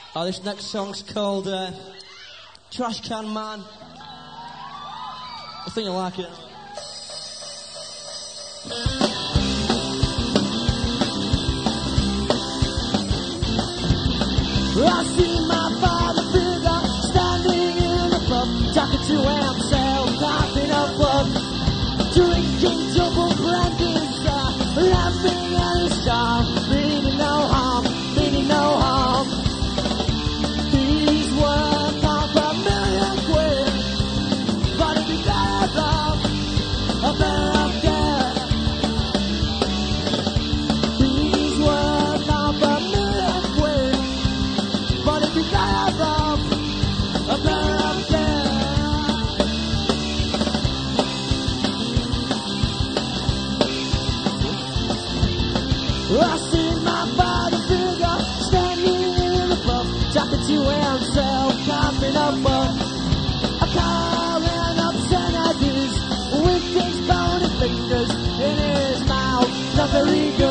Oh, this next song's called Trash Can Man. I think you'll like it. I see my father figure standing in the pub, talking to himself, coughing up blood, drinking double brandies, laughing at his charm, meaning no harm, meaning no harm. He's worth £500,000 quid, but if he dies off, a better off dead. He's worth £500,000 quid, but if he dies off, a better off dead. I see my father figure standing in the pub, talking to himself, coughing up a car and obscenities with his bony fingers in his mouth. Not very good.